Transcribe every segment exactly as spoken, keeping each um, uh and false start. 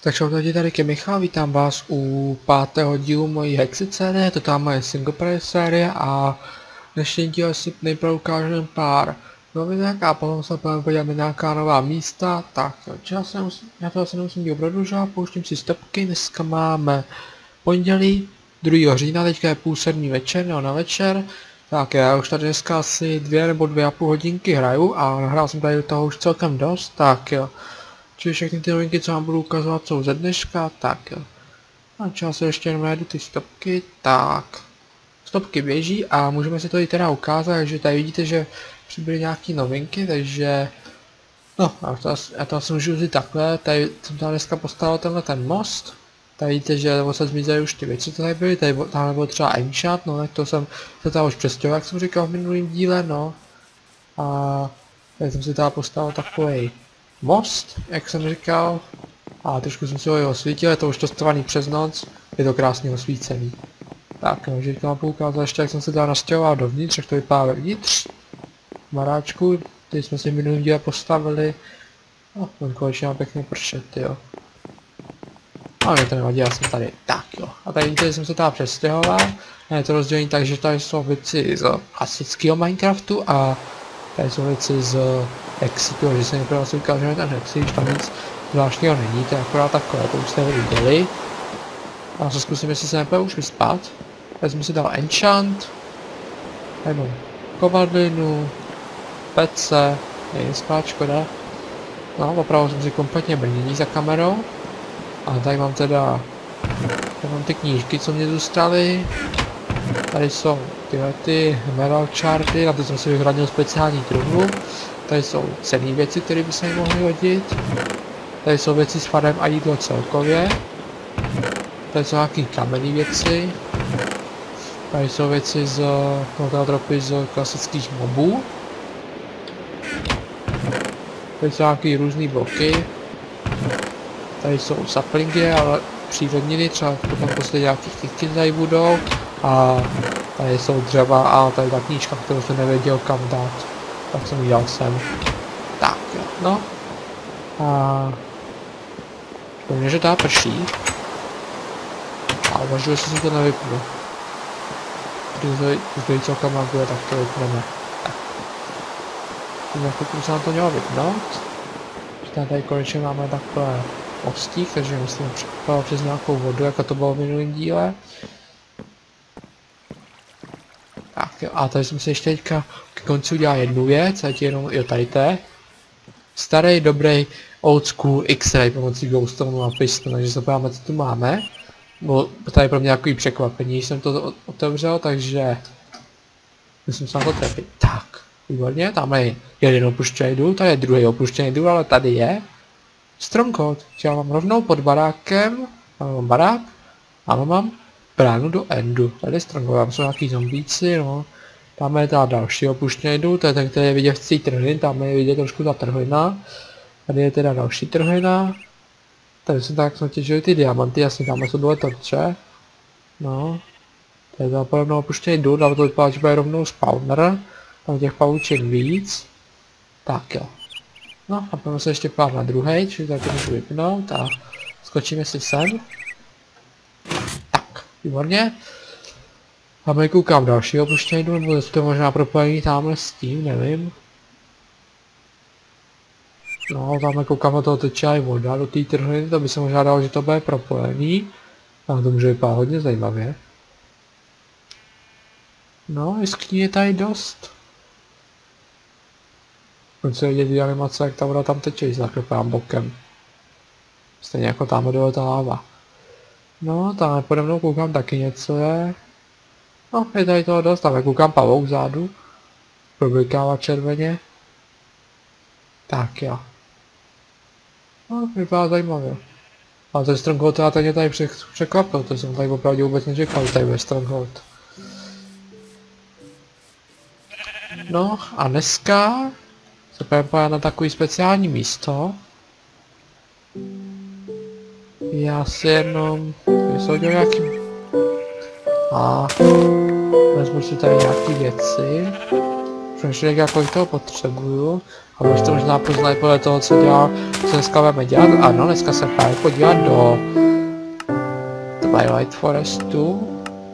Tak čau lidi, tady je Michal, vítám vás u pátého dílu mojí Hexit série, to tam moje singleplayer série a dnešní díl si nejprve ukážeme pár novinek a potom se budeme podívat na nějaká nová místa. Tak já, se nemusím, já to asi nemusím díl prodlužovat, pouštím si stopky, dneska máme pondělí druhého října, teďka je půl sedmý večer, no na večer. Tak já už tady dneska asi dvě nebo dvě a půl hodinky hraju a nahrál jsem tady do toho už celkem dost, tak jo. Čili všechny ty novinky, co vám budu ukazovat, jsou ze dneška, tak jo. A čas se ještě jenom najdu ty stopky, tak. Stopky běží a můžeme si to i teda ukázat, takže tady vidíte, že přibyly nějaké novinky, takže... No, já to, já to asi můžu vzít takhle, tady jsem tady dneska postavil tenhle ten most. Tady vidíte, že se zmizely už ty věci, co tady byly, tady tam byl třeba enchant, no tak to jsem se tam už přestěhoval, jak jsem říkal v minulém díle, no. A tady jsem si tady postavil takový most, jak jsem říkal, a trošku jsem si ho osvítil, je to už testovaný přes noc, je to krásně osvícený. Tak, no, že vám ukázat ještě, jak jsem se dál nastěhoval dovnitř, jak to vypadá vevnitř. Baráčku, který jsme si v minulém díle postavili. No, on konečně má pěkně pršet, jo. A mě to nevadí, já jsem tady. Tak jo, a tady vidíte, že jsem se tady přestěhoval. A je to rozdělení tak, že tady jsou věci z klasického Minecraftu a tady jsou věci z Hexitu, že se nejprve asi ukážeme ten Hexit, když tam nic zvláštního není, to je akorát takové, to už jste viděli. A se zkusím, jestli se nejprve už vyspat. Tady jsem si dal enchant. Tady mám kovadlinu, pece, není spát, škoda. No, opravdu jsem si kompletně brnění za kamerou. A tady mám teda, tady mám ty knížky, co mě zůstaly. Tady jsou tyhle ty metal charty, na to jsem si vyhradil speciální truhlu. Tady jsou cenné věci, které by se mi mohly hodit. Tady jsou věci s farem a jídlo celkově. Tady jsou nějaké kamenné věci. Tady jsou věci z tropy z klasických mobů. Tady jsou nějaké různé bloky. Tady jsou saplingy, ale přírodniny, třeba potom posledně nějaký kytky tady budou. A tady jsou dřeva a tady ta knížka, kterou jsem nevěděl kam dát. Tak jsem ji dal sem. Tak jo, no. A... Škodně, že dá prší. A uvažuji, jestli si to nevypnu. Když to celkem laguje, tak to vypneme. Tak. Jako se nám to mělo vypnout. Tady, tady konečně máme takové mostík, takže musíme přeplavat přes nějakou vodu, jako to bylo v minulém díle. Tak jo, a tady jsem si ještě teďka k konci udělal jednu věc, ať jenom, jo tady to je. Starý, dobrý, old school X-ray pomocí glowstone a pistonu, takže se podíváme, co tu máme. Bo tady pro mě takový překvapení, jsem to otevřel, takže musím se na to trefit. Tak, výborně, tam je jeden opuštěný důl, tady je druhý opuštěný důl, ale tady je stronghold. Já mám rovnou pod barákem, mám barák, a mám bránu do endu. Tady je stronghold, tam jsou nějaký zombíci, no. Tam je ta další opuštěný důl, to je ten, který je vidět v té trhlin, tam je vidět trošku ta trhlina. Tady je teda další trhlina. Tady jsem tak natěžili ty diamanty, jasně tam jsou dole torče. No. Tady je tam rovnou opuštěný důl, ale to vypadá, že bude rovnou spawner. Tam těch pavučin víc. Tak jo. No a pojďme se ještě pár na druhej, čili tady to můžu vypnout a skočíme si sem. Tak, výborně. A my koukám další opuštěný důl, nebo to možná propojení tamhle s tím, nevím. No, tamhle koukám, na toho teče i voda do té trhliny, to by se možná dalo, že to bude propojený. A to může vypadat hodně zajímavě. No, jeskyní je tady dost. Pojď se vidět ty animace, jak ta voda tam teče, když zaklepám bokem. Stejně jako tam dole ta láva. No, tam pode mnou koukám taky něco je. No, je tady toho dost, tam koukám pavouk vzadu. Problikává červeně. Tak jo. No, vypadá zajímavě. Ale ten stronghold teda ten mě tady překvapil, to jsem tady opravdu vůbec nečekal, tady bude stronghold. No a dneska se půjdeme podívat na takový speciální místo. Já si jenom vysoudil nějaký... A vezmu si tady nějaký věci. přemýšlím, jak kolik toho potřebuju. A už to možná poznají podle toho, co dělá, co dneska budeme dělat. Ano, dneska se právě podívat do Twilight Forestu.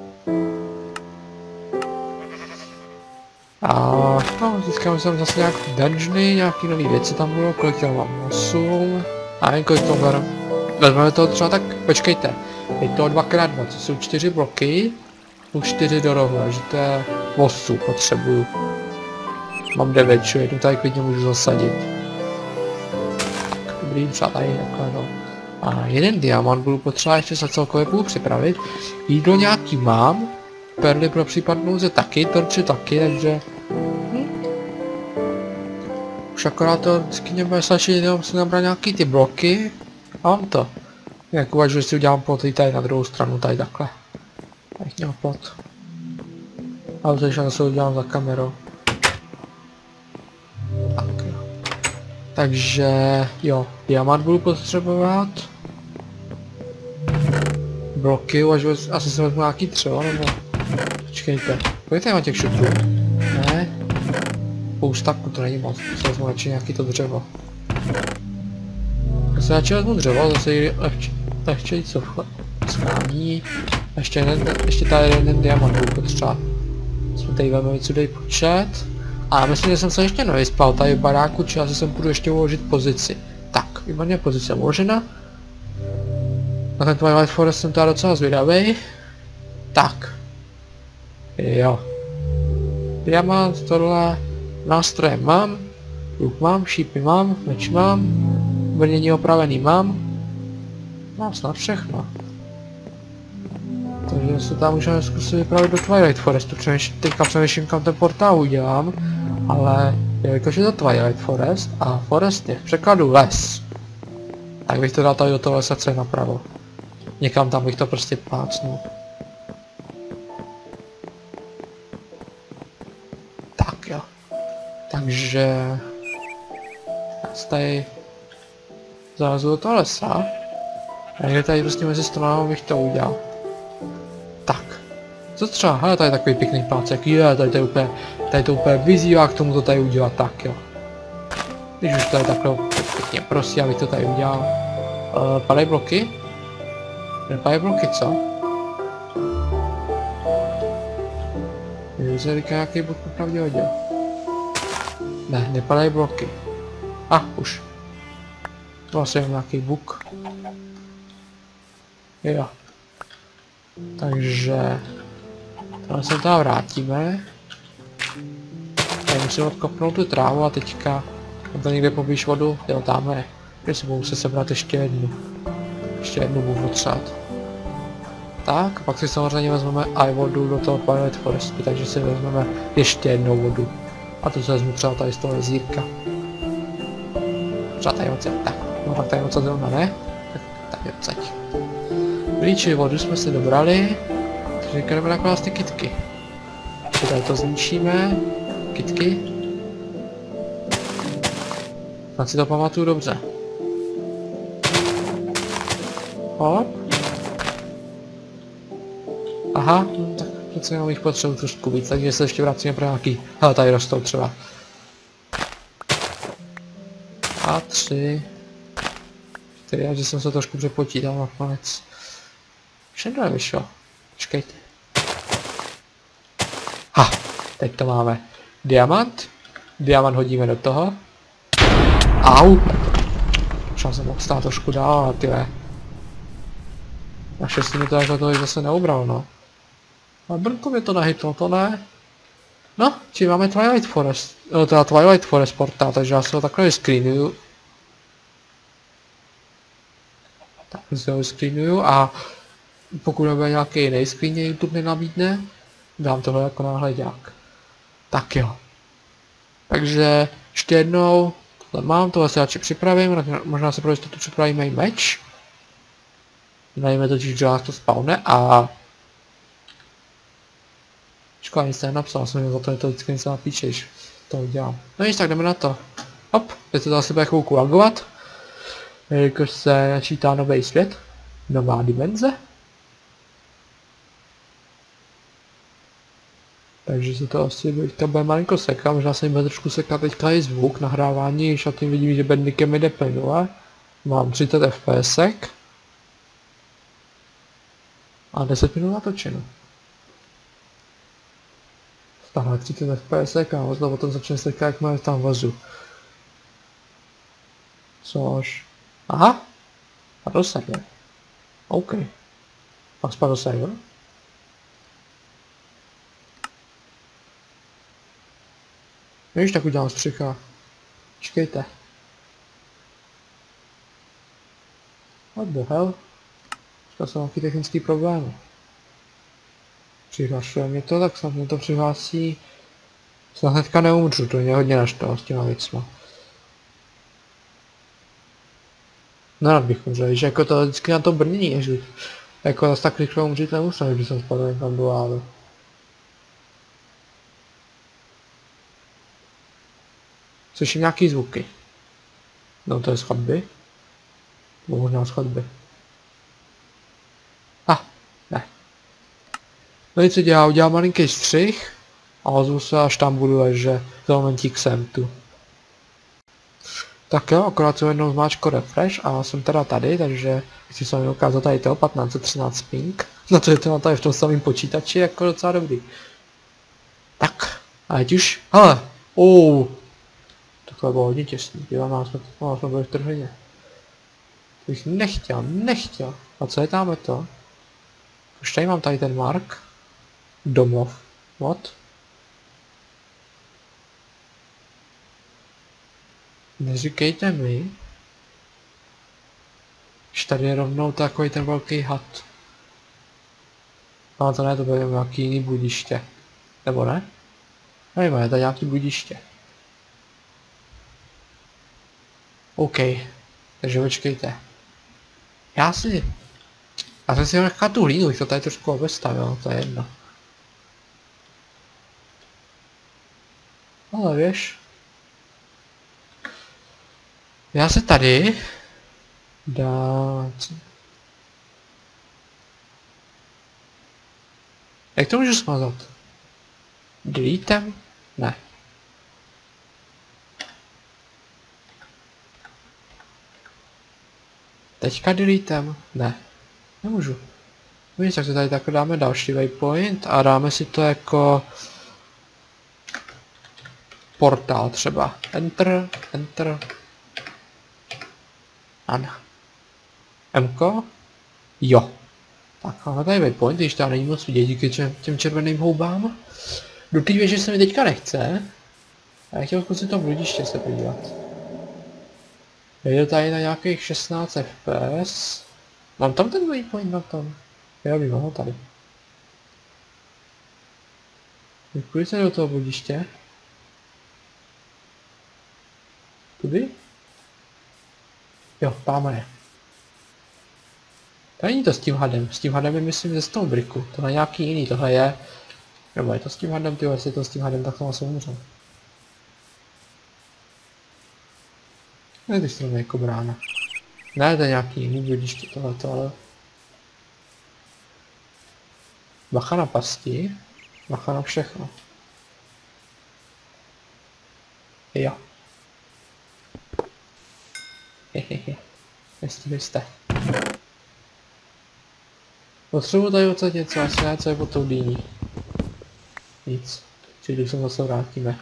A no, získáme sem zase nějaký dungeony, nějaký nový věci tam budou, kolik tam mám? osm. A jen kolik tomu beru. Vezmeme toho třeba tak, počkejte. Je to dva krát dva, co jsou čtyři bloky. Plus čtyři dorovna, že to je osm potřebuju. Mám devět, čo jednu tady klidně můžu zasadit. Dobrý, třeba tady takhle no. A jeden diamant budu potřeba ještě za celkově budu připravit. Jídlo nějaký mám. Perly pro případ nouze taky, torče taky, takže... Hm. Už akorát to vždycky nebude stačit, jenom si nabrat nějaký ty bloky. A mám to. Jak uvažuji, že si udělám plot i tady na druhou stranu, tady takhle. Tady měl plot. A to ještě se udělám za kamerou. Tak jo. Takže jo, diamant budu potřebovat. Bloky, uvažuji, asi se vezmu nějaký třeba, nebo... Počkejte, kolik tady mám těch šutrů? Ne? Poustaku, to není moc, se vezmu radši nějaký to dřevo. Já se radši vezmu dřevo, zase lehčej co schání. Ještě, jeden, ještě tady jeden diamant budu potřeba. Jsme tady velmi cudej počet. A myslím, že jsem se ještě nevyspal tady v baráku, či asi jsem půjdu ještě uložit pozici. Tak, výborně, pozice uložena. Na ten Twilight Forest jsem teda docela zvědavej. Tak. Jo. Diamant, tohle, nástroje mám, luk mám, šípy mám, meč mám, brnění opravený mám. Mám snad všechno. Takže se tam můžeme zkusit vypravit do Twilight Forestu, teďka přemýšlím, kam ten portál udělám, ale jelikož je to Twilight Forest a Forest je v překladu les, tak bych to dal tady do toho lesa, co je napravo. Někam tam bych to prostě plácnul. Tak jo. Takže... Já se tady... zalezu do toho lesa. A někde tady prostě mezi stranami bych to udělal. Tak. Co třeba? Hele, tady takový pěkný plácek. Je, tady to je úplně... Tady to úplně vyzývá k tomu to tady udělat. Tak jo. Když už tady takhle pěkně prosím, abych to tady udělal. Uh, padaj bloky? Nepadají bloky, co? Je to nějaký blok popravdě hodil. Ne, nepadají bloky. A, ah, už. Vlastně mám nějaký buk. Jo. Takže... Tady se tam vrátíme. Tady musím odkopnout tu trávu a teďka... Mám to někde poblíž vodu? Jo, tamhle. Když si budu se sebrat ještě jednu. Ještě jednu budu potřebovat. Tak, pak si samozřejmě vezmeme i vodu do toho Twilight Forestu, takže si vezmeme ještě jednou vodu. A to se vezmu třeba tady z toho jezírka. Třeba tady odsaď, tak, no tak tady odsaď zrovna ne. Tak tady odsaď. Blíči vodu jsme si dobrali, takže jdeme nakonec ty kytky. Tady to zničíme, kytky. Snad si to pamatuju dobře. Hop. Aha, no, tak přece jenom jich potřebuji trošku víc, takže se ještě vracíme pro nějaký... Hele, tady rostou třeba. A tři... Čtyři, já že jsem se trošku přepočítal nakonec. Všechno nevyšlo. Počkejte. Ha, teď to máme. Diamant. Diamant hodíme do toho. Au! Možná jsem mohl stát trošku dál, ale tyhle. Naštěstí mi to jako to zase neubral, no. A brnko mi to nahytlo, to ne. No, či máme Twilight Forest, no teda Twilight Forest portál, takže já se ho takhle vyscreenuju. Tak se ho vyscreenuju a pokud nebude nějaký jiný screen, YouTube nenabídne, dám tohle jako náhledák. Tak jo. Takže ještě jednou, tohle mám, tohle se radši připravím, možná se pro jistotu připravíme i meč. Najíme totiž, že nás to spawne a... Škoda, nic nenapsal, jsem měl za to, že to vždycky nic napíšeš. To udělám. No nic, tak jdeme na to. Hop, teď to zase bude chvilku lagovat. Jelikož se načítá nový svět. Nová dimenze. Takže se to asi teďka bude malinko sekat, možná se mi bude trošku sekat teďka i zvuk nahrávání, když a tím vidím, že bednikem jde plynule. Mám třicet F P S ek a deset minut natočeno. Stále třicet F P S ek a možná potom začne sekat, jak máme tam vozu. Což... Aha! Spadl server. OK. Pak spadl server. Víš, tak udělám střicha. Čekejte. What the hell? Říkal jsem nějaký technický problémy. Přihlašuje mě to, tak snad mě to přihlásí. Snad hnedka neumřu, to mě hodně naštalo s těma věcma. No rád bych umřel, že jako to vždycky na to brnění, že jako zase tak rychle umřít nemusel, když jsem spadl někam do lávu. Slyším nějaký zvuky. No to je z chodby. Nebo možná z chodby. A, ah, ne. No nic co dělá, udělám malinký střih a ozvu se, až tam budu, že za momentík jsem tu. Tak jo, akorát jsem jednou zmáčko refresh a jsem teda tady, takže chci se mi ukázat tady toho patnáct set třináct ping. Na to je to tady v tom samém počítači, jako docela dobrý. Tak, a teď už, hele, ouu. Takhle bylo hodně těsný, jo, nás jsme, nás jsme byli v trhlině. Bych nechtěl, nechtěl. A co je tam to? Už tady mám tady ten mark. Domov. What? Neříkejte mi, že tady je rovnou takový ten velký had. No to ne, to bude nějaký jiný budiště. Nebo ne? Nevím, je tady nějaký budiště. OK. Takže počkejte. Já si... Já jsem si nechal tu hlínu, to tady trošku obestavil, to je jedno. Ale víš... Já se tady... dát... Jak to můžu smazat? Deletem? Ne. Teďka deletem? Ne. Nemůžu. Víš, tak to tady takhle dáme další waypoint a dáme si to jako... portál třeba. Enter, enter. Ano. Mko? Jo. Tak máme tady waypoint, když tam není moc vidět díky těm červeným houbám. Do té věže se mi teďka nechce. A já chtěl zkusit to bludiště se podívat. Je to tady na nějakých šestnáct F P S. Mám tam ten waypoint na tom? Já bych mohl tady. Děkuji se do toho bludiště. Tudy? Jo, tam je. To není to s tím hadem, s tím hadem je myslím ze Stonebricku, tohle je nějaký jiný, tohle je... Nebo je to s tím hadem, tyjo, jestli je to s tím hadem, tak to asi umřel. Ne, ty stromy jako brána. Ne, to je nějaký jiný bludiště tohleto, ale... Bacha na pasti, bacha na všechno. Jo. Hehehe. Jestli jste. Potřebuji tady odsaď něco, asi ne, co je pod tou dýní. Nic. Čili se zase vrátíme.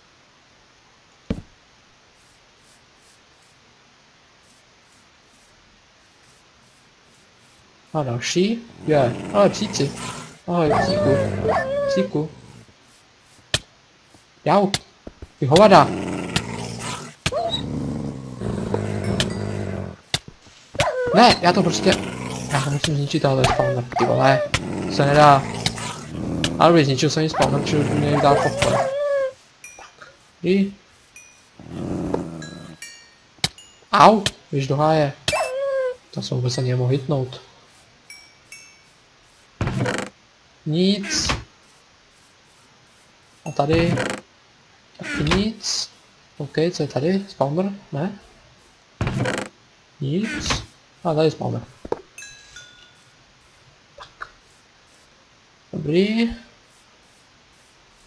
A další? Je, ale psíci. Ahoj, psíku. Psíku. Jau. Ty hovada. Ne, já to prostě... Já to musím zničit, ale spawner, ty vole. Se nedá. Ale by zničil jsem mi spawner, čili by mě dál popel. Tak. I... Au, víš do háje. To jsem vůbec ani nemohl hitnout. Nic. A tady... Taky nic. OK, co je tady? Spawner? Ne? Nic. A tady spawner. Tak. Dobrý.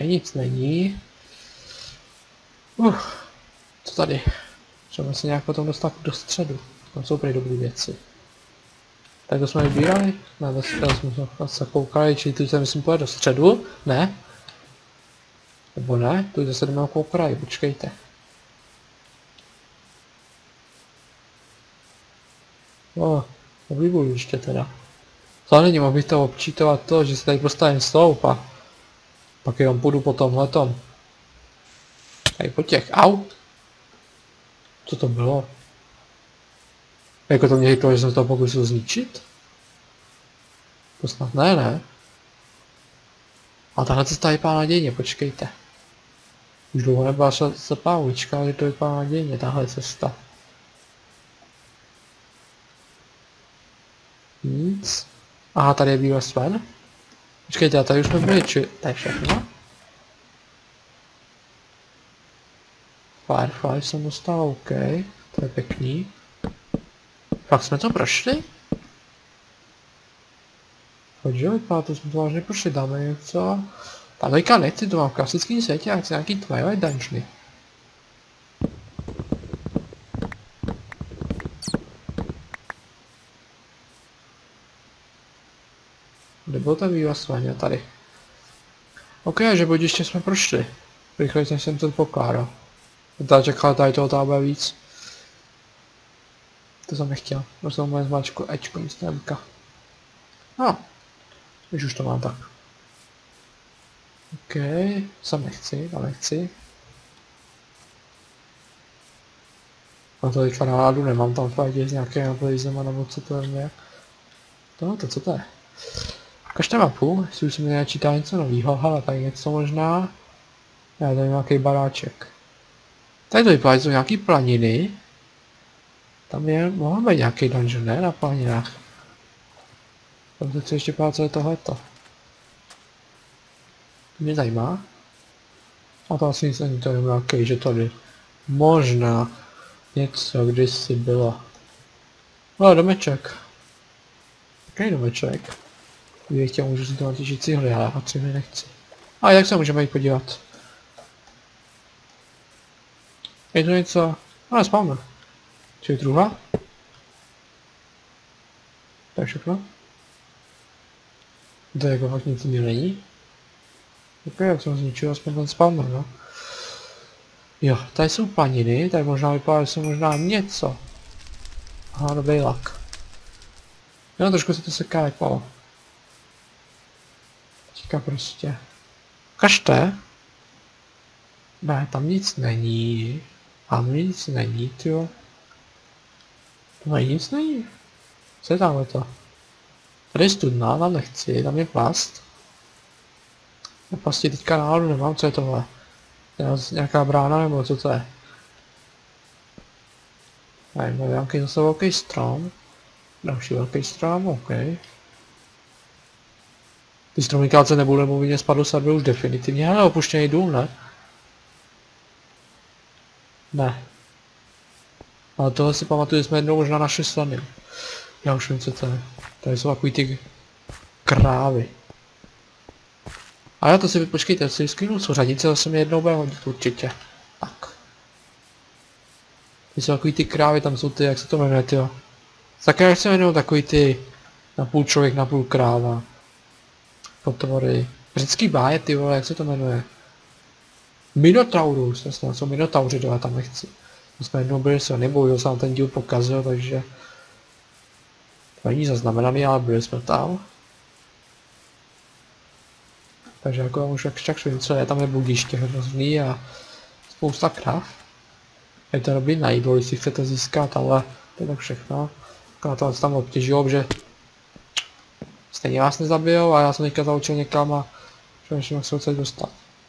Tady nic není. Uh, co tady? Třeba se nějak potom dostat do středu. Tam jsou prý dobré věci. Tak to jsme vybírali? Ne, to jsme se koukali, čili tu se myslím pojít do středu? Ne? Nebo ne? Tu zase jdeme okolo kraji, počkejte. O, dobrý ještě teda. To není, mohl bych to občítovat to, že se tady postavím sloup a pak jenom půjdu po tomhletom. Tady po těch, au! Co to bylo? Jako to mě říkalo, že jsem to pokusil zničit? To snad ne, ne? A tahle cesta vypadá nadějně, počkejte. Už dlouho nebyla se pávička, ale to vypadá nadějně, tahle cesta. Nic. Aha, tady je býval Sven. Počkejte, a tady už jsme byli, či... To je všechno? Firefly jsem dostal, OK. To je pěkný. Fakt jsme to prošli? Pojď, vypadá, to jsme to vážně prošli, dáme něco. Tam teďka nechci, to mám v klasickém světě, jak chci nějaký Twilight dungeony. Kde byl ten vývaz Svaně tady? OK, že bodiště jsme prošli. Rychleji než jsem to pokládal. Tady čekala tady toho tábe víc. To jsem nechtěl. Prostě moje zmáčku Ečko místo Mka. No. Když už to mám tak. OK, sem nechci, tam nechci. A to teďka náládu nemám, tam fakt je z nějakého blizema nebo co to je nějak. To, to co to je? Ukažte mapu, jestli už se mi načítá něco novýho, hele, tady něco možná. Já tady nějaký baráček. Tady to vypadá, jsou nějaký planiny. Tam je, máme nějaký dungeon, ne, na planinách. Tam se chci ještě pát, co je tohleto. Mě zajímá. A to asi nic není, to je nějaký, že tady možná něco kdysi bylo. No, domeček. Jaký domeček? Kdybych chtěl, můžu si to natěžit cihly, ale a cihly nechci. A jak se můžeme jít podívat? Je to něco... Ale spawner. Čili druhá? To je všechno? To jako fakt nic mi není. Ok, jak jsem zničil aspoň ten spawner, no. Jo, tady jsou planiny, tady možná vypadá, že jsou možná něco. Aha, dobrý lak. Jo, trošku se to seká jako. Teďka prostě. Kažte. Ne, tam nic není. Tam nic není, tyjo. Tam nic není. Co je tamhle to? Tady je studna, tam nechci, tam je plast. Na plasti teďka náhodou nemám, co je tohle? Nějaká brána nebo co to je? Tady máme nějaký zase velký strom. Další velký strom, OK. Ty stromikáce nebudou, nebo mě spadl server už definitivně, ale opuštěný dům, ne? Ne. Ale tohle si pamatuju, že jsme jednou možná našli slany. Já už vím, co to je. Tady jsou takový ty krávy. A já to si, počkejte, si vyskrynu souřadnice, zase mi jednou bude hodit určitě. Tak. Ty jsou takový ty krávy, tam jsou ty, jak se to jmenuje, tyjo. Tak jak se jmenují takový ty na půl člověk, na půl kráva. Potvory. Řecký báje, ty vole, jak se to jmenuje? Minotaurus, jasně, jsou minotauři, dole tam nechci. My jsme jednou byli silný, bohužel jsem ten díl pokazil, takže... To není zaznamenaný, ale byli jsme tam. Takže jako už jak však vím, co je, tam je budiště hrozný a spousta krav. Je to dobrý na jídlo, jestli chcete získat, ale to je tak všechno. Na to tam obtěžilo, že stejně vás nezabijou a já jsem teďka zaučil někam a přemýšlím, jak se odsaď dostat.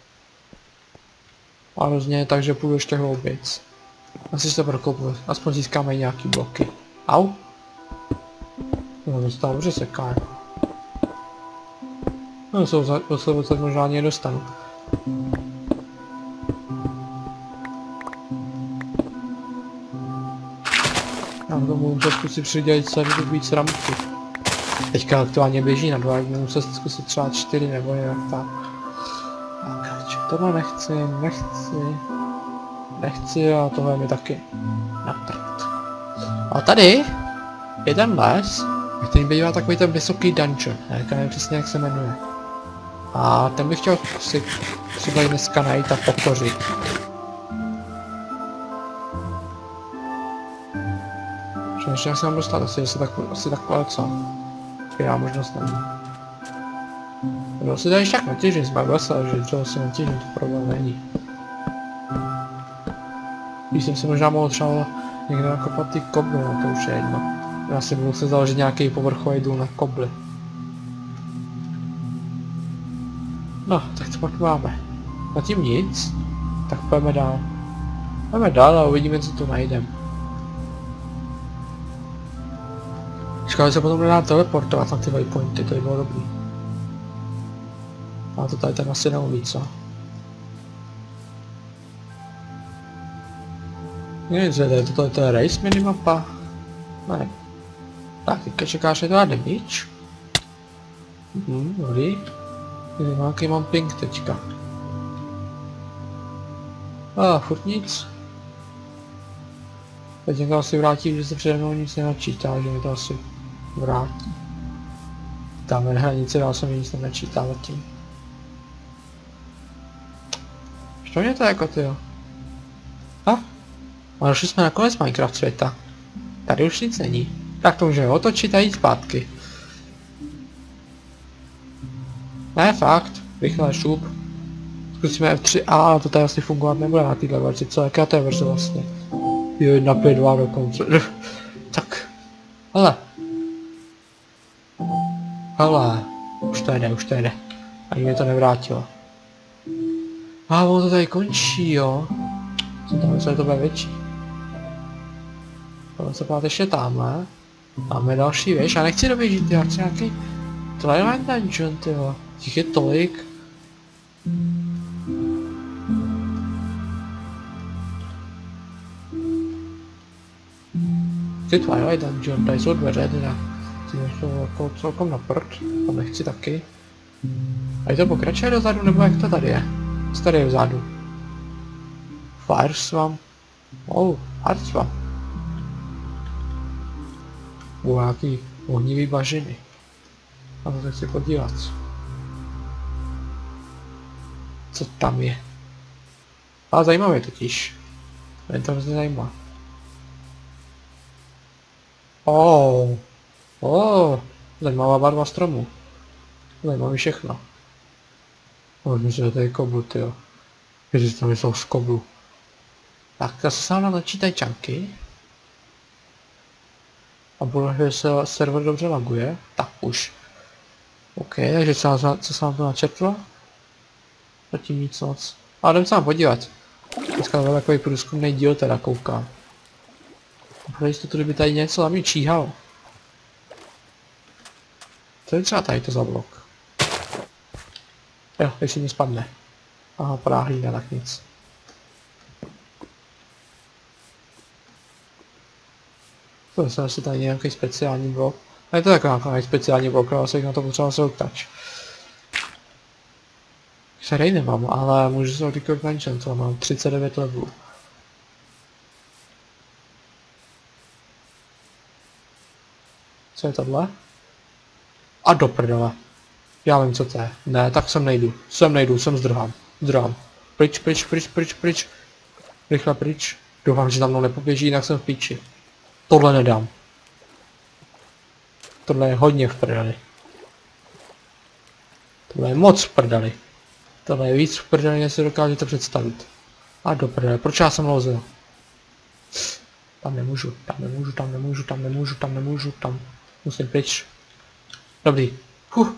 A hrozně, takže půjdu ještě hloubějc. Asi se to prokopnu, aspoň získáme nějaký bloky. Au! No, to se tam dobře seká jako. No, to se odsaď možná ani nedostanu. Já to budu muset zkusit přidělit se víc ramky. Teďka aktuálně běží na dva, jak budu muset zkusit třeba čtyři nebo nějak tak. Tak, tohle nechci, nechci, nechci a tohle mi taky na prd. A tady je ten les, který bývá takový ten vysoký dungeon, já nevím přesně jak se jmenuje. A ten bych chtěl si třeba i dneska najít a pokořit. Ještě jak se mám dostat, asi, asi, tak, asi takhle co? Já možnost není. No si tady tak netěžím, jsme vesel, že to si netěžím, to problém není. Když jsem si možná mohl třeba někde nakopat ty kobly, no to už je jedno. Já si budu se založit nějaký povrchový důl na kobly. No, tak co pak máme? Zatím nic, tak pojďme dál. Pojďme dál a uvidíme, co tu najdeme. Škoda, že se potom nedá teleportovat na ty waypointy, to by bylo dobrý. A to tady ten asi neumí, co? Nic, to, to je race minimapa. Ne. Tak, teďka čekáš, že to já damage. Mhm, dobrý. Nějaký mám ping teďka. A, furt nic. Teď mě to asi vrátí, že se přede mnou nic nenačítá, že mi to asi vrátí. Tam je hranice, dál se mi nic nenačítá zatím. Što mě to jako tyjo? A? A došli jsme na konec Minecraft světa. Tady už nic není. Tak to můžeme otočit a jít zpátky. Ne, fakt. Rychle šup. Zkusíme F tři A, ale to tady asi fungovat nebude na téhle verzi. Co, jaká to je verze vlastně? Jo, jedna pět dva dokonce. Tak. Hele. Hele. Už to jde, už to jde. Ani mě to nevrátilo. A ono to tady končí, jo. Co tam, co je to bude větší? Tohle se pát ještě tamhle. Máme další věž, já nechci doběžit, já chci nějaký Twilight Dungeon, tyjo. Těch je tolik. Ty Twilight Dungeon, tady jsou dveře, teda. Ty jsou jako celkom na prd, tam nechci taky. A je to pokračuje dozadu, nebo jak to tady je? Co tady je vzadu? Fire Swamp. Oh, Fire Swamp. Budou nějaký ohnivý bažiny. A to se chci podívat. Co tam je? Ale zajímavé totiž. Mě to hrozně zajímá. Oh, oh, zajímavá barva stromu. Zajímavé všechno. Možná, že to je koblu, tyjo. Ježiš, tam jsou z koblu. Tak, zase se nám načítají čanky. A bude, že se server dobře laguje. Tak už. OK, takže co, co se nám to načetlo? Zatím nic moc. Ale jdem se nám podívat. Dneska byl takový průzkumný díl teda koukám. Pro jistotu, kdyby tady něco na mě číhalo. Co je třeba tady to za blok? Jo, jestli mi spadne. Aha, padá hlína, tak nic. To je asi tady nějaký speciální blok. A je to takový nějaký speciální blok, ale se na to potřeba se oktač. Který nemám, ale můžu se odkliknout Dungeon, co mám třicet devět levelů. Co je tohle? A do prdele. Já vím, co to je. Ne, tak sem nejdu. Sem nejdu, sem zdrhám. Zdrhám. Pryč, pryč, pryč, pryč, pryč. Rychle pryč. Doufám, že tam mnou nepoběží, jinak jsem v píči. Tohle nedám. Tohle je hodně v prdeli. Tohle je moc v prdeli. Tohle je víc v prdeli, než si dokážete představit. A do prdele, proč já jsem lozil? Tam nemůžu, tam nemůžu, tam nemůžu, tam nemůžu, tam nemůžu, tam musím pryč. Dobrý. Huh.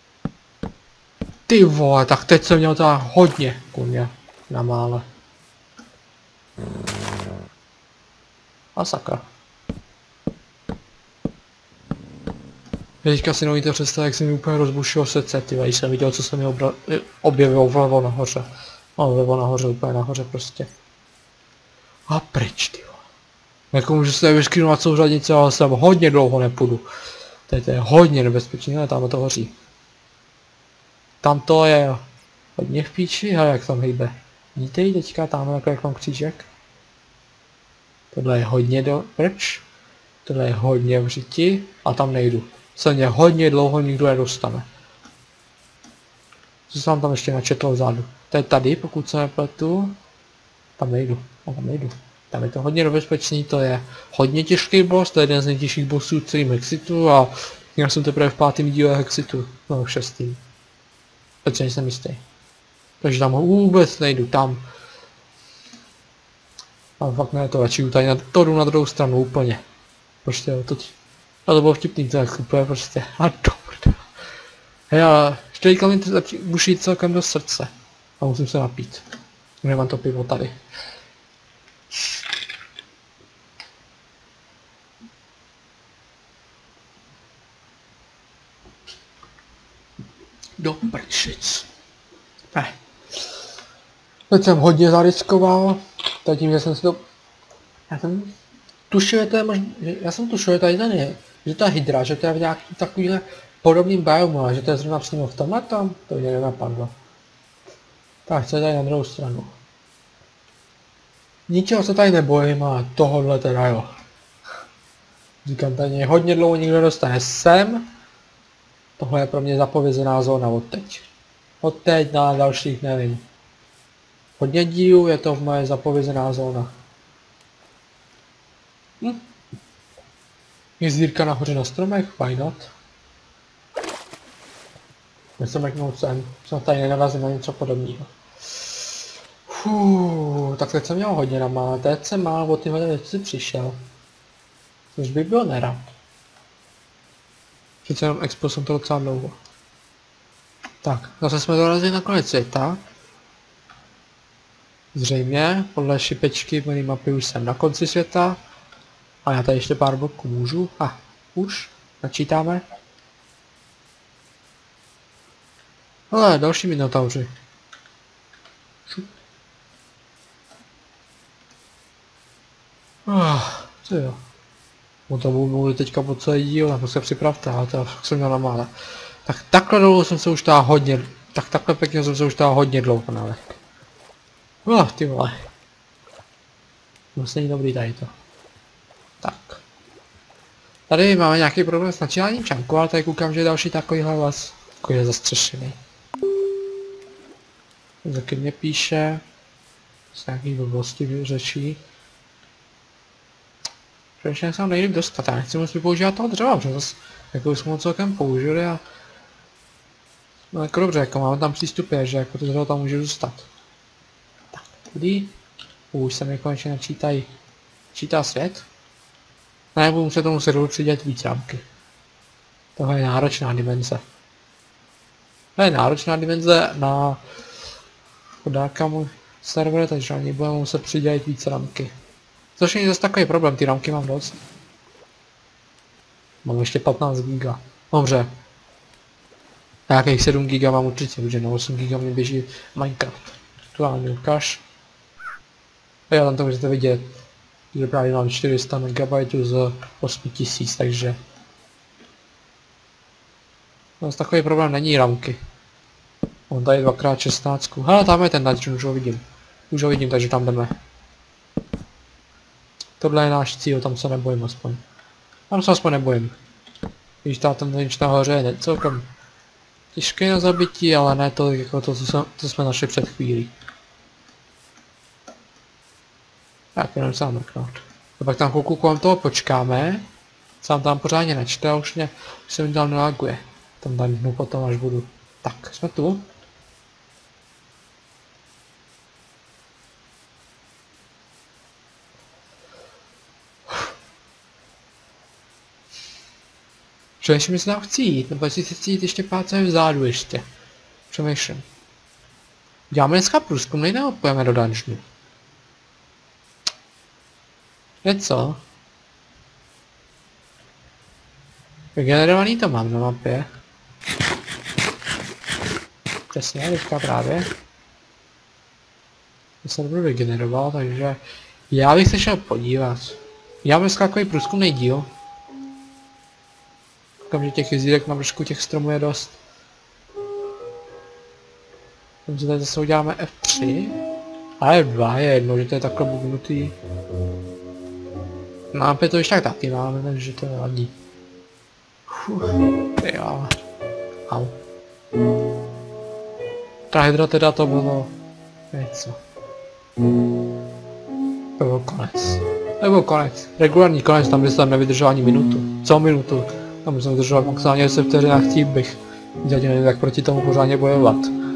Ty vole, tak teď jsem měl teda hodně kuně na mále. A sakra. Teďka si neumíte představit, jak se mi úplně rozbušilo srdce, ty když jsem viděl, co se mi objevilo vlevo nahoře. No, vlevo nahoře, úplně nahoře prostě. A pryč, ty vole. Jako můžu se vyškrynovat celou řadnici, ale sem hodně dlouho nepůjdu. Teď to je hodně nebezpečné, ale tam to hoří. Tam to je. Hodně v píči, ale jak tam hejbe. Vidíte ji teďka tam jako jak mám křížek? Tohle je hodně do... Proč? Tohle je hodně v řiti a tam nejdu. Se mě hodně dlouho nikdo nedostane. Co jsem tam ještě načetl vzadu? To je tady, pokud se nepletu. Tam nejdu, a tam nejdu. Tam je to hodně nebezpečný, to je hodně těžký boss, to je jeden z nejtěžších bossů v celém Hexitu a já jsem teprve v pátém díle Hexitu, no v šestým. Protože jsem jistý. Takže tam vůbec nejdu, tam. Tam fakt ne, to radši tady na, to jdu na druhou stranu úplně. Prostě jo, to, a to bylo vtipný, to jak úplně prostě, a dobře. Hej, ale ještě teďka mi buší celkem do srdce. A musím se napít. Nemám to pivo tady. Do prčic. Ne. Teď jsem hodně zariskoval. To tím, že jsem si to... Já jsem tušil, že to je možná... Já jsem tušil, že tady ten je. Že to je hydra, že to je v nějakým takovýhle podobným biomu, ale že to je zrovna přímo v tomhle tom, to mě nenapadlo. Tak, co je tady na druhou stranu? Ničeho se tady nebojím, ale tohohle teda jo. Říkám, tady mě hodně dlouho nikdo dostane sem. Tohle je pro mě zapovězená zóna od teď. Od teď na dalších nevím. Hodně dílů je to v moje zapovězená zóna. Hm. Je zírka nahoře na stromech, why not? Nechci mrknout sem, snad tady nenarazím na něco podobného. Fuuu, tak teď jsem měl hodně na má, teď jsem má o tyhle věci přišel. Což by byl nerad. Přece jenom expo jsem to docela dlouho. Tak, zase jsme dorazili na konec světa. Zřejmě, podle šipečky minimapy už jsem na konci světa. A já tady ještě pár bloků můžu. A, ah, už? Načítáme? Ale další minotauři. Ah, co jo. O to budu mluvit teďka po celý díl, tak se připravte, ale to jsem měl na mále. Tak takhle dlouho jsem se už tál hodně, tak takhle pěkně jsem se už tál hodně dlouho, ale. Oh, ty vole. Vlastně není dobrý tady to. Tak. Tady máme nějaký problém s načínáním čanku, ale tady koukám, že je další takovýhle les. Takový je zastřešený. Taky mě píše. Z nějakých blbosti řečí. Protože se nejde dostat, já nechci moc používat toho dřeva, protože zase jako jsme ho celkem použili a... No jako dobře, jako máme tam přístup je, že jako to dřevo tam může zůstat. Tak, tady... Už se mi konečně načítají... Čítá svět? Ne, budu muset tomu serveru přidělat víc rámky. Tohle je náročná dimenze. To je náročná dimenze na... Chodáka můj server, takže ani budeme muset přidělat víc rámky. Což není zase takový problém, ty rámky mám dost. Mám ještě patnáct giga. Dobře. Nějakých sedm giga mám určitě, protože na osm giga mě běží Minecraft. Aktuálně ukáž. A já tam to můžete vidět, že právě mám čtyři sta megabajtů z osm tisíc, takže... Zase takový problém není rámky. Mám tady dva krát šestnáct. Hele, tam je ten dungeon, už ho vidím. Už ho vidím, takže tam jdeme. Tohle je náš cíl, tam se nebojím aspoň. Tam se aspoň nebojím. Když ta ten linč nahoře je celkem těžký na zabití, ale ne tolik jako to, co jsme, co jsme našli před chvílí. Tak, jenom se mrknout. A pak tam chvilku kolem toho počkáme. Sám tam pořádně nečte a už mě, už se mi tam nelaguje. Tam tam dnu potom, až budu. Tak, jsme tu. Že ještě mi se tam chci jít, nebo jestli si chci jít ještě pár co je vzadu ještě. Přemýšlím. Děláme dneska průzkum, nejde odpojeme do dungeonu. Je co? Vygenerovaný to mám na mapě. Přesně, teďka právě. To se nebudu vygeneroval, takže... Já bych se šel podívat. Já mám dneska takový průzkumný díl. Koukám, že těch jezdírek na vršku těch stromů je dost. Takže tady zase uděláme F tři. A F dva je jedno, že to je takhle bugnutý. No a pět to ještě tak taky máme, takže to nevadí. Jo. Au. Ta hydra teda to bylo něco. To byl konec. To byl konec. Regulární konec, tam by se tam nevydržel ani minutu. Celou minutu. Tam by jsem vydržel maximálně deset vteřin a chtít bych. Dělať nevím, jak proti tomu pořádně bojovat.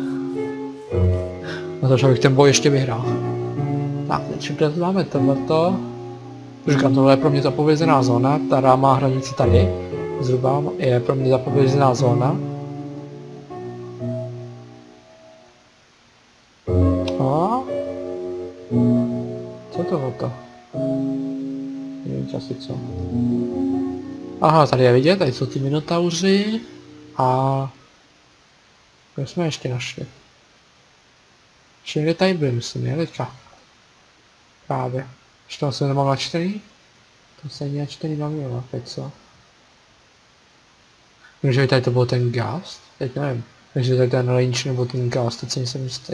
Na to, že bych ten boj ještě vyhrál. Tak, teď máme tohleto. Říkám, tohle je pro mě zapovězená zóna, která má hranici tady. Zhruba je pro mě zapovězená zóna. A? Co to bylo? Nevím asi co. Aha, tady je vidět, tady jsou ty minotauři. A... kde jsme ještě našli? Ještě někde tady byli, myslím, je teďka. Právě. Ještě tam se nemám načtený? To se ani načtený mám jo, teď co? Takže tady to byl ten ghast? Teď nevím. Takže tady ten range nebo ten ghast, teď si nejsem jistý.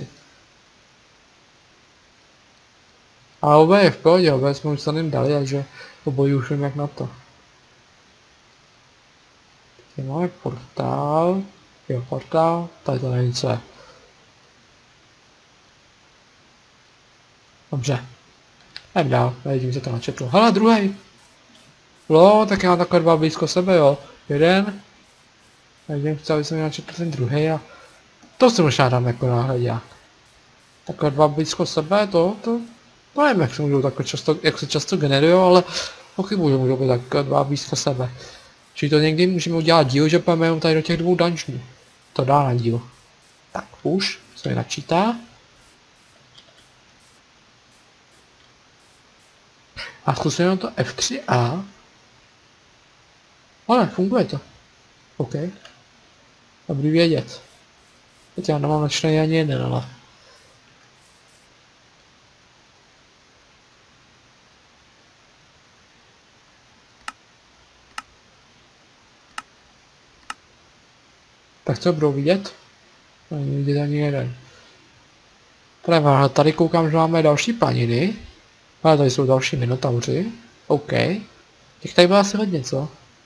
A oba je v pohodě, oba jsme už se ním dali, takže obojí už vím jak na to. Tady máme portál. Jo, portál, tady to není co je. Dobře. Jdem dál, vidím, že to načetlo. Hele, druhý. Lo, tak já mám takhle dva blízko sebe, jo. Jeden. A jeden chci, aby jsem mi načetl ten druhý a... to si možná dám jako náhledňák. Takhle dva blízko sebe, to, to... to nevím, jak se můžou takhle často, jak se často generujou, ale pochybuji, že můžou být takhle dva blízko sebe. Čili to někdy můžeme udělat díl, že půjdeme jenom tady do těch dvou dungeonů. To dá na díl. Tak už, se mi načítá. A zkusíme to F tři A. Ale funguje to. OK. Dobrý vědět. Teď já nemám načtený ani jeden, ale... Tak co budou vidět? Není vidět ani jeden. Tady, tady koukám, že máme další planiny. Ale tady jsou další minotauři. OK. Těch tady bylo asi hodně, co?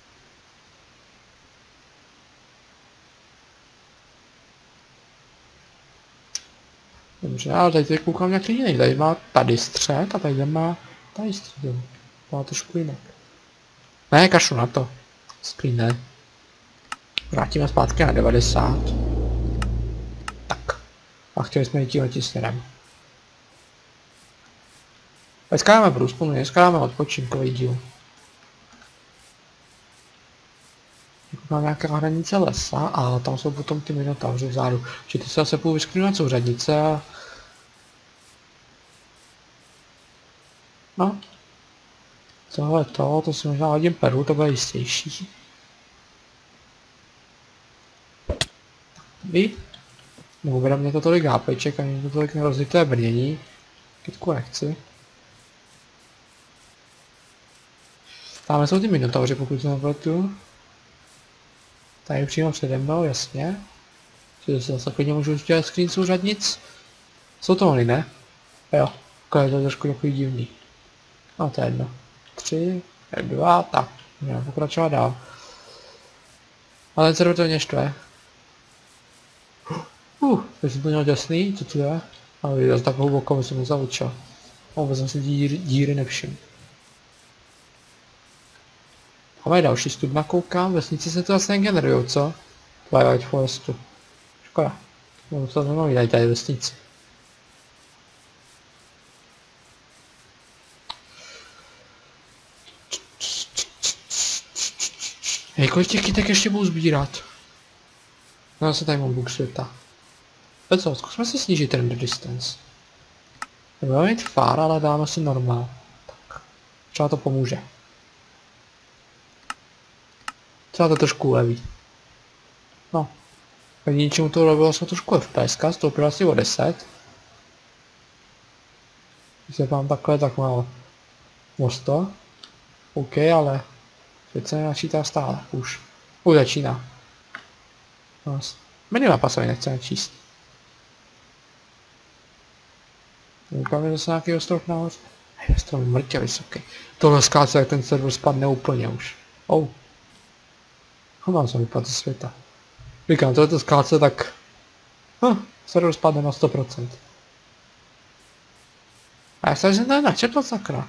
Dobře, ale tady, tady koukám nějaký jiný. Tady má tady střed a tady má tady střed. Má trošku jinak. Ne, kašlu na to. Screen ne. Vrátíme zpátky na devadesát. Tak. A chtěli jsme jít tímhle směrem. Dneska dáme průzkum, dneska dáme odpočinkový díl. Máme nějaká hranice lesa a tam jsou potom ty minotauři vzadu. Že ty se zase půjdu vyskrinovat souřadnice a... no. Tohle to, to si možná hodím peru, to bude jistější. Vy? Nebo bude mě to tolik hápeček, ani to tolik nerozlité brnění. Kytku nechci. Tamhle jsou ty minotauři, pokud se nepletu. Tady přímo přede mnou, jasně. Čiže si zase klidně můžu udělat screen souřadnic. Jsou to oni, ne? Jo, to je to trošku takový divný. No to je jedno. Tři, dva, tak. Můžeme pokračovat dál. Ale ten server to mě štve. Uh, teď jsem to měl děsný, co tu je? Ale zase tak hluboko jsem nezaučil. Vůbec jsem si díry, díry nevšiml. Máme další studna, koukám, vesnici se to asi negenerujou, co? Twilight Forestu. Škoda. Můžu se znovu vydat tady vesnici. Hej, kolik těch kytek ještě budu sbírat? No zase tady mám bůh světa. Tak co, zkusme si snížit render distance. Nebudeme mít far, ale dáme si normál. Tak. Třeba to pomůže. Třeba to trošku uleví. No. Tak ničemu to ulevilo se trošku F P S, stoupilo asi o deset. Když se mám takhle, tak málo. Mosto. OK, ale přece nenačítá stále, už. Už začíná. No, minimapasově nechce načíst. Ukáme zase nějaký ostrov nahoře. Je to mrtě vysoký. Tohle skáče, jak ten server spadne úplně už. Oh. Mám se vypadl ze světa. Říkám, tohle skáče tak... Hm, server spadne na sto procent. A já jsem tady načetl sakra.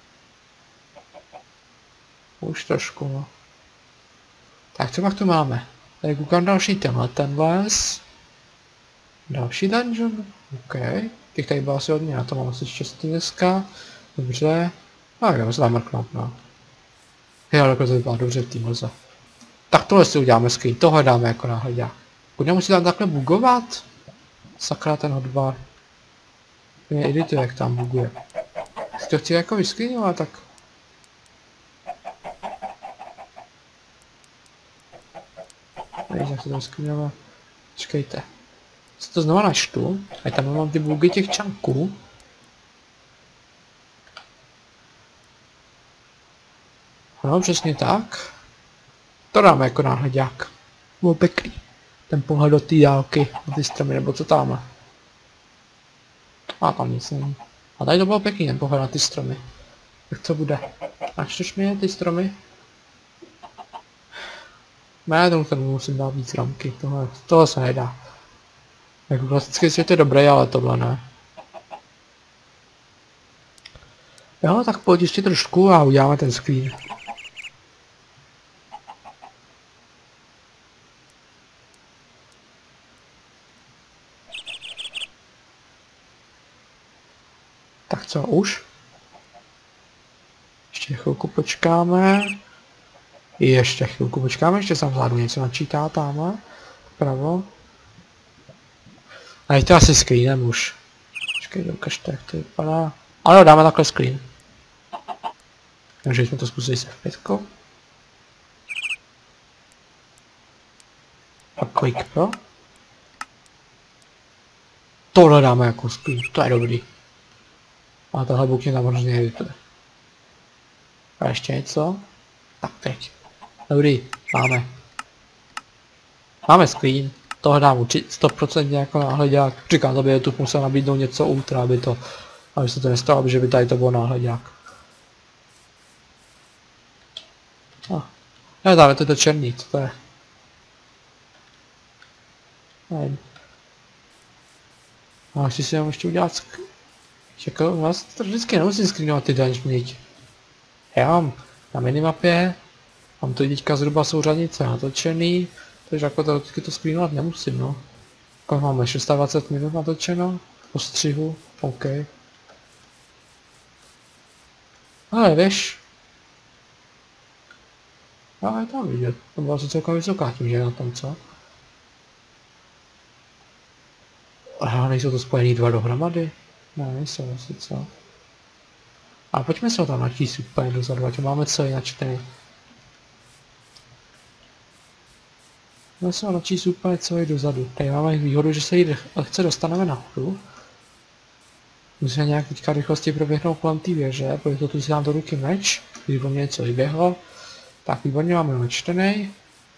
Už trošku, no. Tak co pak tu máme? Tady koukám další tenhle, ten les. Další dungeon. OK. Těch tady bylo asi hodně, já to mám asi štěstí dneska. Dobře. A jdeme se tam mrknout, no. Já takhle to vypadá dobře v tým lze. Tak tohle si uděláme screen, tohle dáme jako náhledě. Kudně musí tam takhle bugovat? Sakra ten hotbar. Mě edituje, jak tam buguje. Si to chci jako vyscreenovat, tak... Víš, jak se to vyscreenovat. Počkejte. Si to znova načtu, ať tam mám ty bugy těch čanků. Ano, přesně tak. To dáme jako náhledák. Bylo pěkný. Ten pohled do té dálky, do ty stromy, nebo co tam. A tam nic není. A tady to bylo pěkný, ten pohled na ty stromy. Tak co bude? Načteš mi ty stromy? Ne, tomu tomu musím dát víc ramky, tohle, tohle se nedá. Jako klasický svět je dobrý, ale tohle ne. Jo, tak pojď ještě trošku a uděláme ten screen. Tak co, už? Ještě chvilku počkáme. Ještě chvilku počkáme, ještě jsem vzadu něco načítá tamhle. Pravo. A je to asi screenem už. Počkej, ukažte, jak to vypadá. Ano, dáme takhle screen. Takže jsme to zkusili se pětkou. A click pro. Tohle dáme jako screen, to je dobrý. A tohle buk mě tam hrozně edituje. A ještě něco? Tak teď. Dobrý, máme. Máme screen. Tohle dám určitě sto procent jako náhledák. Říkám, to by YouTube musel nabídnout něco ultra, aby to, aby se to nestalo, že by tady to bylo náhledák. Ah. Ne, dáme to černý, co to je? Nevím. A ještě si mám ještě udělat sk... Jako, vás to vždycky nemusím screenovat ty dungeony. Já mám na minimapě, mám to teďka zhruba souřadnice natočený, takže jako to, to screenovat nemusím, no. Jako máme dvacet šest minut natočeno, po střihu, OK. Ale víš, ale je tam vidět, to byla se celkem vysoká tím, že na tom, co? A nejsou to spojený dva dohromady? Ne, nejsou asi, co? A pojďme se ho tam načíst úplně dozadu, ať máme celý načtený. Pojďme se ho načíst úplně celý dozadu. Tady máme výhodu, že se jí lehce dostaneme nahoru. Musíme nějak teďka rychlosti proběhnout kolem té věže, protože to tu si dám do ruky meč, když po mě něco vyběhlo. Tak výborně máme načtený.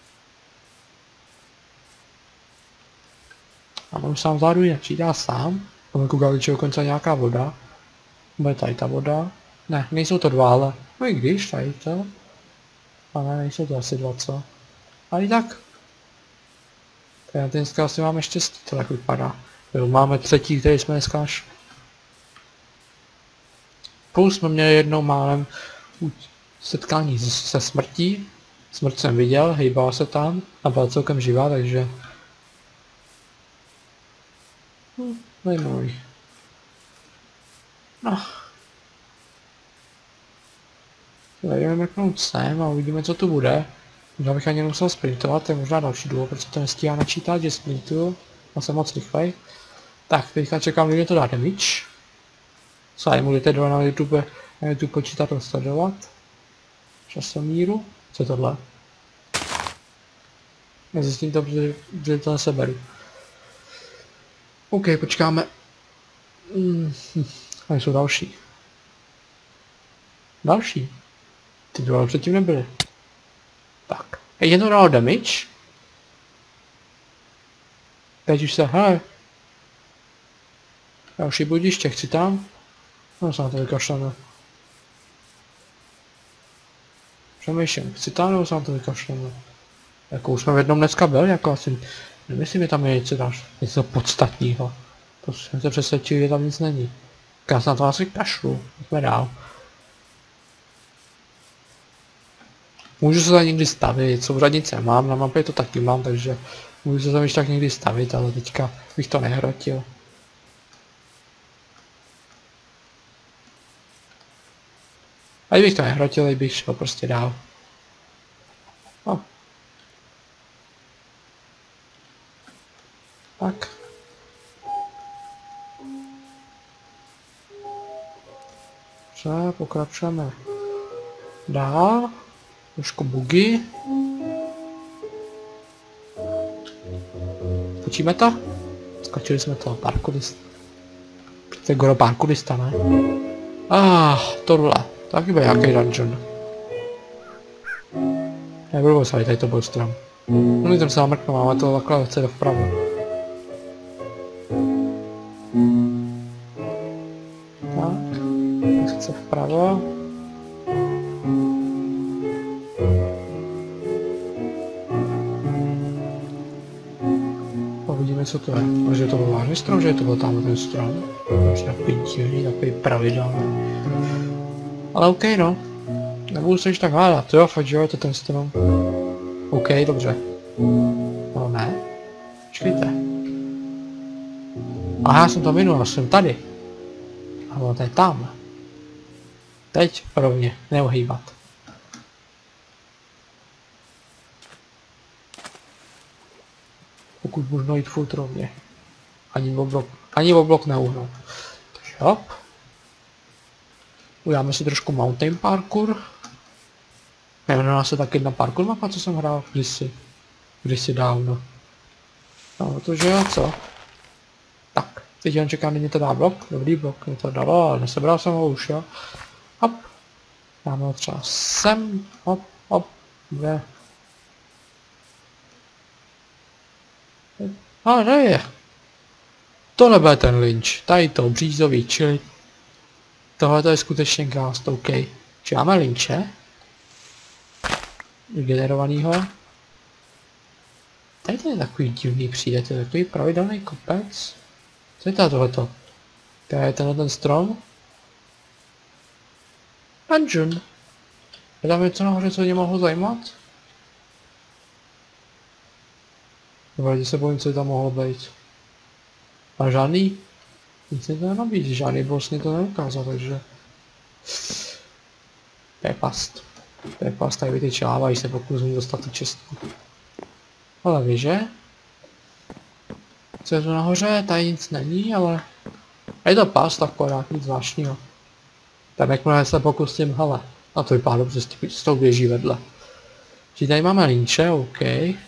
A mám sám vzadu ji načítá sám. Máme koukali, že dokonce nějaká voda. Bude tady ta voda. Ne, nejsou to dva, ale no i když tady to. Ale nejsou to asi dva, co? Ale i tak. Tady dneska asi máme štěstí, to tak vypadá. Jo, máme třetí, který jsme dneska až. Plus jsme měli jednou málem setkání se smrtí. Smrt jsem viděl, hejbala se tam a byla celkem živá, takže... Hm, zajímavý. No. Jdeme mrknout sem a uvidíme, co tu bude. Možná bych ani nemusel sprintovat, to je možná další důvod, protože to nestíhá načítat, že sprintuju. A jsem moc rychlej. Tak, teďka čekám, kdy to dá damage. Co aj můžete dole na YouTube, na YouTube počítat a sledovat. Časomíru. Co je tohle? Nezjistím to, protože, protože to neseberu. OK, počkáme. Mm, hm. A jsou další. Další. Ty dva předtím nebyly. Tak. Je to dalo damage. Teď už se, hele. Další budiště, chci tam? No se na to vykašleme. Přemýšlím, chci tam nebo se na to vykašleme? Jako už jsme v jednom dneska byli, jako asi nemyslím, že tam je něco další, něco podstatného. To jsem se přesvědčil, že tam nic není. Já se na to asi kašlu, pojďme dál. Můžu se tam někdy stavit, souřadnice mám, na mapě to taky mám, takže můžu se tam ještě tak někdy stavit, ale teďka bych to nehrotil. A bych to nehrotil, bych šel prostě dál. No. Tak. Dobře, pokračujeme dál. Trošku bugy. Skočíme to? Skočili jsme to, parkourista. Přece Goro parkourista, ne? Ah, tohle. Taky bude nějaký dungeon. Nebudu se tady to byl strom. No tam se namrknu, máme to takhle chce dopravo. Tak, chce vpravo. Uvidíme, co to je. Možná to byl vážný strom, že to byl tam ten strom. Možná takový divný, takový pravidelný. Ale OK, no. Nebudu se již tak hádat, jo, fakt, že jo, je to ten strom. OK, dobře. No ne. Počkejte. Aha, já jsem to minul, jsem tady. A ono to je tam. Teď rovně, neuhýbat. Pokud možno jít furt rovně. Ani v oblok, ani v oblok neuhnu. Takže hop. Uděláme si trošku mountain parkour. Jmenuje se tak jedna parkour mapa, co jsem hrál kdysi. Kdysi dávno. No, protože jo, co? Tak, teď jen čekám, nyní to dá blok. Dobrý blok, mě to dalo, ale nesebral jsem ho už, jo. Hop. Dáme ho třeba sem. Hop, hop. Kde? A kde je? Tohle bude ten lynč. Tady to, břízový, čili tohle to je skutečně gást, OK. Či máme lynče? Generovanýho. Tady to je takový divný přijde, to je takový pravidelný kopec. Co je to tohleto? To je tenhle ten strom? Dungeon. Je tam něco nahoře, co mě mohlo zajímat? Vždy se bojím, co tam mohlo být. A žádný? Nic mi to nenabízí, žádný boss mi to neukázal, takže... To je past. To je past, tady vytyčávají se, pokud z dostat tu čestku. Ale víš, že? Co je tu nahoře? Tady nic není, ale... Je to past, akorát nic zvláštního. Tam jakmile se pokusím, hele. A to vypadá dobře, s tou běží vedle. Že tady máme lynče, OK.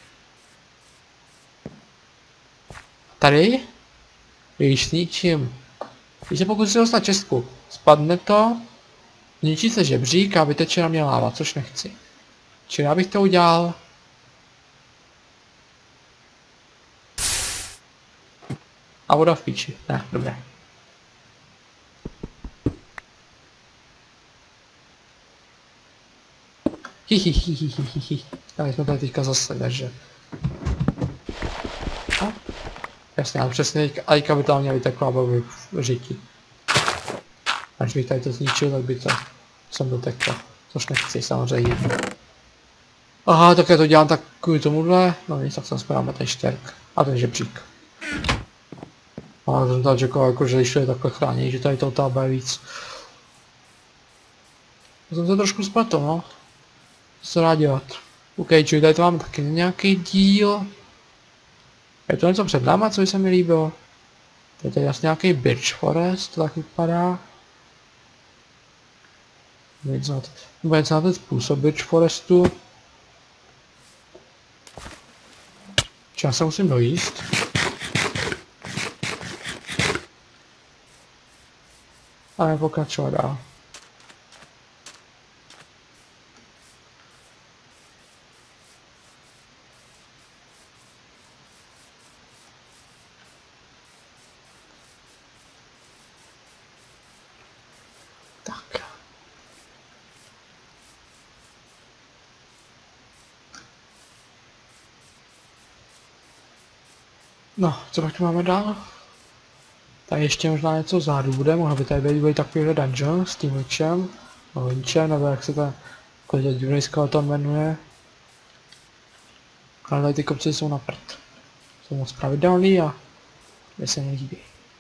Tady? Víš, s ničím. Když se pokusím dostat čestku, spadne to, zničí se žebřík a vyteče na mě láva, což nechci. Čili já bych to udělal. A voda v píči. Ne, dobré. Hihihihihihi. Tak jsme tady teďka zase, takže. A? Jasně, ale přesně Ajka by tam měla vytekla v řiti. Až bych tady to zničil, tak by to sem doteklo. Což nechci samozřejmě. Aha, tak já to dělám tak kvůli tomuhle. No nic, tak jsem správně ten štěrk. A ten žebřík. A jsem tady čekal, jako, že když to je takhle chráněný, že tady to tam bude víc. Já jsem se trošku spletl, no. Co se dá dělat? OK, čili tady to máme taky nějaký díl. Je to něco před náma, co by se mi líbilo? Je to jasně nějaký Birch Forest, to tak vypadá. Nebo něco na ten způsob Birch Forestu. Já se musím dojíst. Ale pokračovat dál. No, co pak tu máme dál? Tady ještě možná něco vzadu bude, mohlo by tady být takovýhle dungeon s tím ličem, no linčem, nebo jak se ten jako divný skeleton jmenuje. Ale tady ty kopce jsou na prd. Jsou moc pravidelný a mě se nelíbí.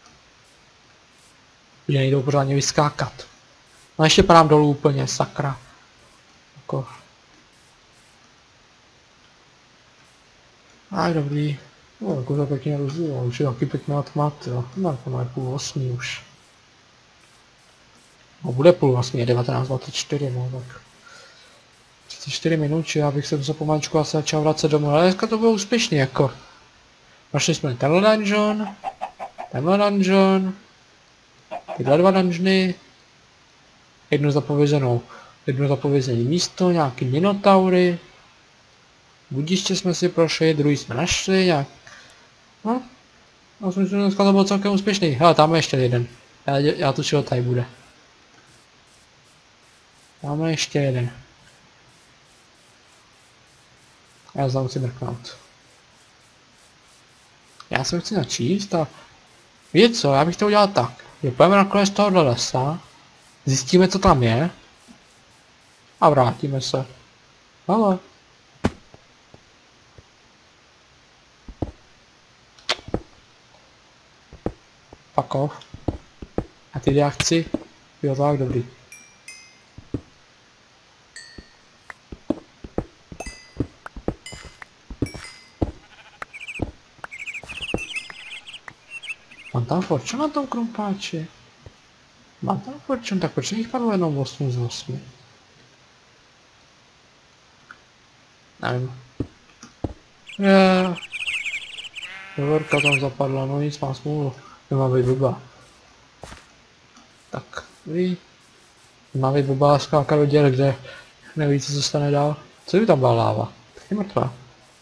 Že nejdou pořádně vyskákat. No ještě padám dolů úplně, sakra. Jako. A dobrý. No, jako to pěkně rozdělilo, už je taky pěkně atmat, jo. No, to má půl osmí už. No, bude půl vlastně, devatenáct dvacet čtyři, no tak. třicet čtyři minut, či já bych se to pomaličku asi začal vracet domů, ale dneska to bylo úspěšně, jako. Našli jsme tenhle dungeon, tenhle dungeon, tyhle dva dungeony, jednu zapovězenou, jedno zapovězené místo, nějaký minotaury, budiště jsme si prošli, druhý jsme našli, nějak. No, já myslím, že dneska to bylo celkem úspěšný. Hele, tam je ještě jeden. Já, já tu čeho tady bude. Tam je ještě jeden. Já znovu chci mrknout. Já se chci načíst a... Víte co, já bych to udělal tak. Že půjdeme na konec tohohle lesa, zjistíme, co tam je a vrátíme se. Ale... Fuck off. A ty já chci. Jo, tak dobrý. Mám tam fortune na tom krumpáči? Mám tam fortune, tak proč jich padlo jenom osm z osmi? Nevím. Je. Dovorka tam zapadla, no nic, mám smůlu. Nemá být blbá. Tak, ví. Má být blbá skákat do děr, kde neví, co se stane dál. Co by tam byla láva? Je mrtvá.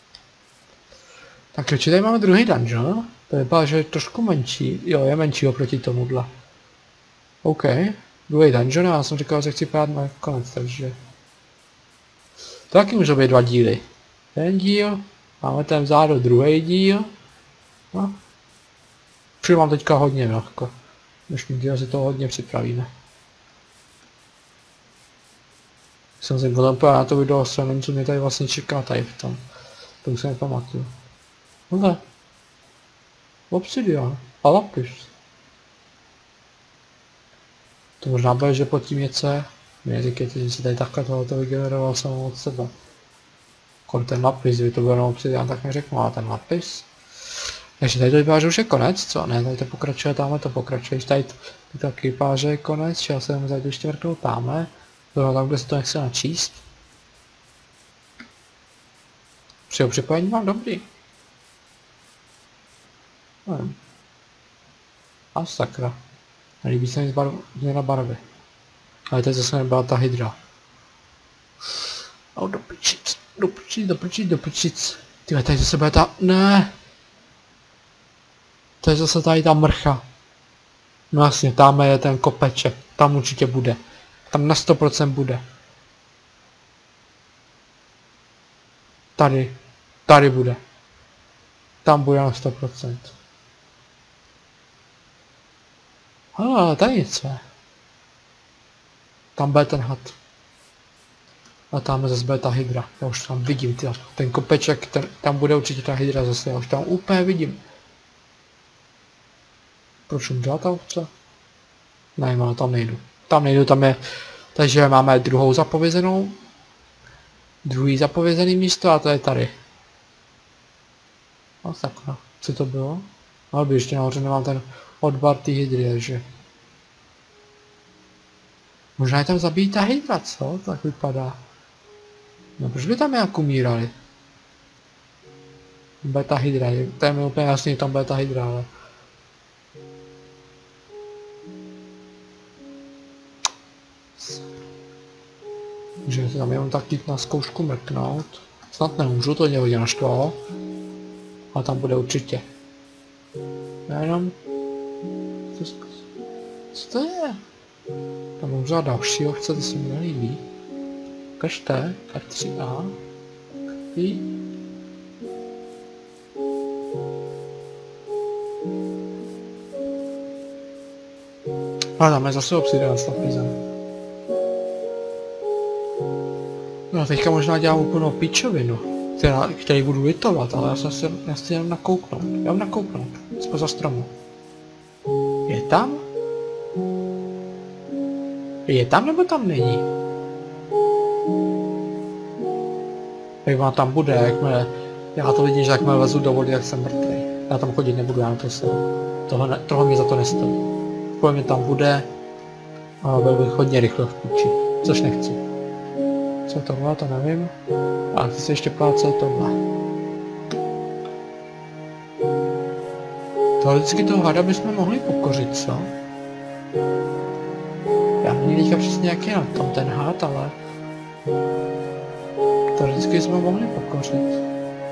Tak určitě tady máme druhý dungeon. To vypadá, že je trošku menší. Jo, je menší oproti tomuhle. OK. Druhý dungeon, já jsem říkal, že chci pát na konec, takže... To taky můžou být dva díly. Ten díl, máme ten vzadu druhý díl. No. Přijdu mám teďka hodně lehko. Dnešní díl si to hodně připravíme. Jsem si potom pojel na to video, co nevím, co mě tady vlastně čeká tady v tom. To už se nepamatuju. No obsidian a lapis. To možná bude, že pod tím něco je. Mě říkejte, že si tady takhle tohoto vygeneroval samou od sebe. Kon ten lapis, kdyby to byl jenom obsidian, tak neřeknu, ale ten lapis. Takže tady to vypadá, že už je konec, co? Ne, tady to pokračuje, tamhle to pokračuje, tady to, to taky vypadá, že je konec, já se tady ještě vrknout tamhle. Bylo tam, kde se to nechce načíst. Při jeho připojení mám dobrý. Nevím. A sakra. Nelíbí se mi změna barvy. Ale teď zase nebyla ta hydra. No do prčic, do prčic, do prčic, do prčic. Tyhle, tady zase bude ta... Ne. To je zase tady ta mrcha. No jasně, tam je ten kopeček. Tam určitě bude. Tam na sto procent bude. Tady. Tady bude. Tam bude na sto procent. Ale tady něco je. Tam bude ten had. A tam zase bude ta hydra. Já už tam vidím, tyhle. Ten kopeček, ten, tam bude určitě ta hydra zase. Já už tam úplně vidím. Proč umřela ta ovce? Ne, ale tam nejdu. Tam nejdu, tam je... Takže máme druhou zapovězenou. Druhý zapovězený místo a to je tady. No sakra, co to bylo? Ale by ještě nahoře nemám ten odbar ty hydry, takže... Možná je tam zabíjí ta hydra, co? Tak vypadá. No proč by tam nějak umírali? Bude ta hydra, to je mi úplně jasný, tam bude ta hydra, ale... Můžeme se tam jenom tak jít na zkoušku mrknout. Snad nemůžu, to mě hodně naštvalo. Ale tam bude určitě. Já jenom... Co, co to je? Tam umřela další ovce, to se mi nelíbí. Kažte, R tři A. I... A tam je zase obsidian slapizem. No a teďka možná dělám úplnou pičovinu, která, který budu litovat, ale já se asi, já si jenom nakouknout. Já mám nakouknout. Spoza stromu. Je tam? Je tam nebo tam není? Jak ona tam bude, jakmile... Já to vidím, že jakmile lezu do vody, jak jsem mrtvý. Já tam chodit nebudu, já na to jsem. Toho, ne, toho mě za to nestojí. Pokud mě tam bude, a byl bych hodně rychle v píči, což nechci. Co to bylo, to nevím. A chci se ještě pát, co je tohle. Teoreticky toho hada bychom mohli pokořit, co? Já nevím teďka přesně jak je na tom ten had, ale... Teoreticky jsme mohli pokořit.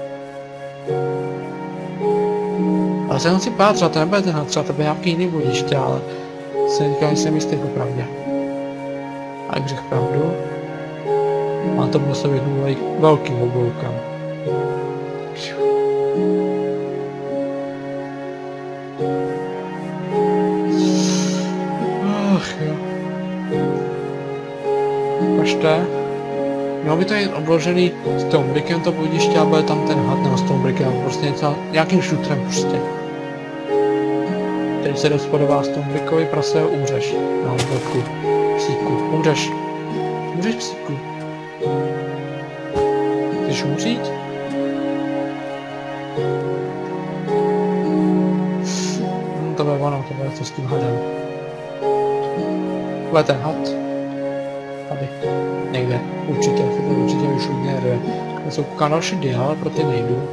Ale se chci pát, třeba to nebude ten had, třeba to bude nějaký jiný budiště, ale... Se teďka nejsem jistý popravdě. A jak řekl pravdu... Mám to musel vyhnout velkým obloukám. Ach jo. Pašte. Mělo by to jít obložený s tom brikem to budiště a bude tam ten had nebo s tom brikem, prostě něco, nějakým šutrem prostě. Teď se dospodová s tom brikovi prase umřeš. Na velkou psíku. Umřeš. Umřeš psíku. Chceš umřít? No, to bude ono, to bude to s tím hadem. Bude ten had. Tady. Někde. Určitě, to určitě už hodně jde. Já jsem koukám další dia, ale pro ty nejdu.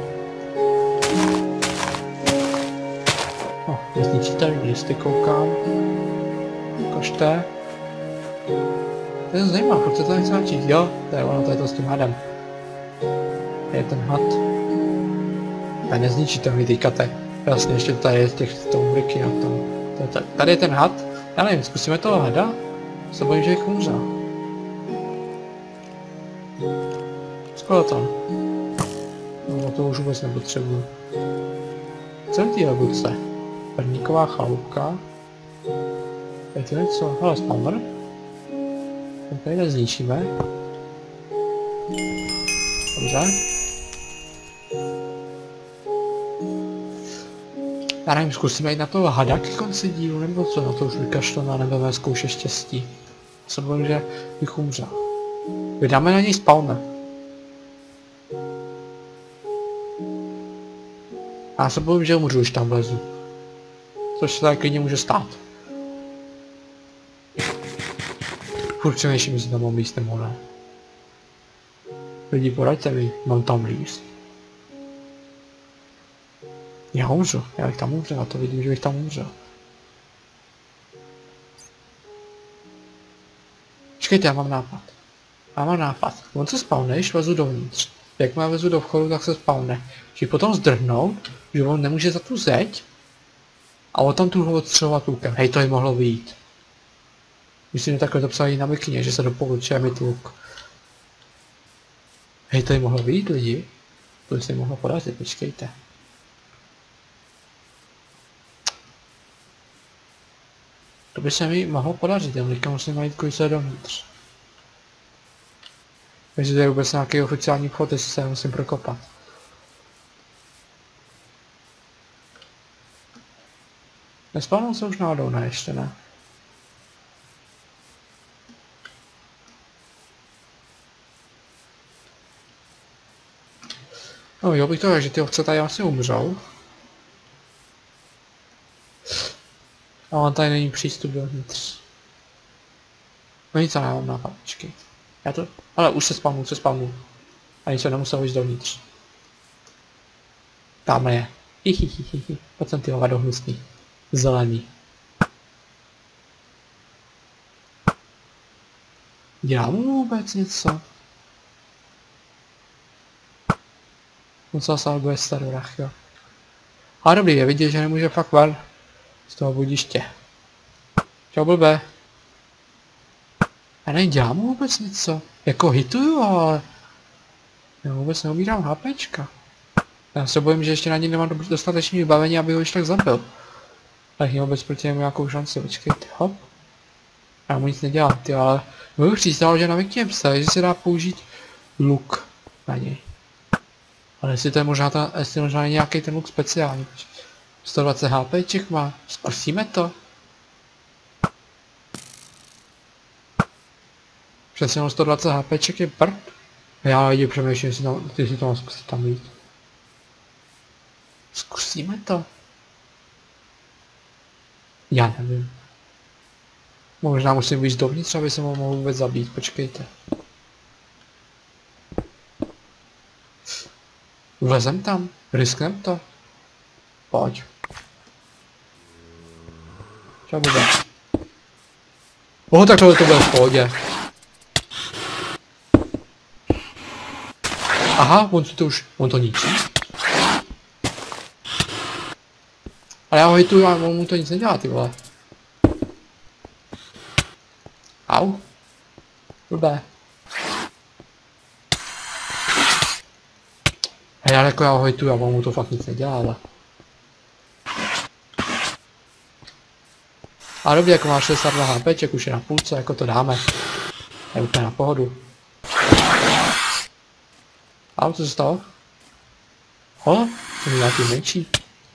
No, nezničitelný listy koukám. Ukažte. To je zajímavé, proč se to nechce načít? Jo, to je ono, to je to s tím hadem. Je ten had. A nezničitelný teďka to je. Jasně, ještě tady je těch stonbriky na tom. Tady je ten had. Já nevím, zkusíme toho hada? Se bojím, že jich umřel. Skoro tam. No to už vůbec nepotřebuji. Co je ty legutce? Perníková chalupka. Je to něco? Hele, spawner. Tak tady nezničíme. Dobře. Já nevím, zkusíme jít na toho hada ke konci dílu, nebo co, na to už vykašleme a nebudeme zkoušet štěstí. Jsem byl, že bych umřel. Vydáme na něj spawner. Já se bojím, že umřu, když tam vlezu. Což se tak klidně může stát. Furt přemýšlím, jestli tam mám líst nebo ne. Lidi, poraďte mi, mám tam líst. Já umřu, já bych tam umřel, a to vidím, že bych tam umřel. Počkejte, já mám nápad. Já mám nápad. On se spawne, když vezu dovnitř. Jakmile vezu do vchodu, tak se spawne. Že potom zdrhnout, že on nemůže za tu zeď. A on tam tu ho odstřelovat lukem. Hej, to je mohlo vyjít. Myslím, že takhle to psali na mikině, že se doporučuje mít luk. Hej, to je mohlo vyjít, lidi. To se mohlo podařit, počkejte. To by se mi mohlo podařit, já teďka musím najít kojce dovnitř. Takže to je vůbec nějaký oficiální vchod, jestli se musím prokopat. Nespavnul se už náhodou, ne, ještě ne. No jo, bych to řekl, že ty ovce tady asi umřou. A on tady není přístup dovnitř. No nic, já mám nápad, počkej. Já to... Ale už se spavnu, se spavnu. A nic, nemusel jít dovnitř. Tamhle je. Hihihihi. Pojď sem ty hovado hnusný. Zelený. Dělám mu vůbec něco? Musel se algo je starorach, jo. Ale dobrý, je vidět, že nemůže fakt ven z toho budiště. Čau blbé. Já nevím, dělám mu vůbec něco. Jako hituju, ale... Já vůbec neubírám HPčka. Já se bojím, že ještě na něj nemám dostatečné vybavení, aby ho ještě tak zabil. Tak měl vůbec proti němu nějakou šanci, počkejte, hop. Já mu nic nedělám, ty, ale můžu přístal, že navikněm se, že se dá použít luk na něj. Ale jestli to je možná, ta, jestli možná je nějaký ten luk speciální. sto dvacet HPček má, zkusíme to. Přesně jenom sto dvacet HPček je prd. Já lidi přemýšlím, jestli, tam, jestli to mám zkusit tam jít. Zkusíme to. Já nevím. Možná musím víc dovnitř, aby se ho mohl vůbec zabít, počkejte. Vlezem tam, risknem to. Pojď. Co bude? Oh, tak tohle to bude v pohodě. Aha, on si to už, on to ničí. Ale já ho hituju a on mu to nic nedělá, ty vole. Au. Blbé. Hej, ale jako já ho hituju a on mu to fakt nic nedělá, ale. A dobře, jako má šedesát dva HPček, už je na půlce, jako to dáme. Je úplně na pohodu. A co se stalo? Ho, to je nějaký menší.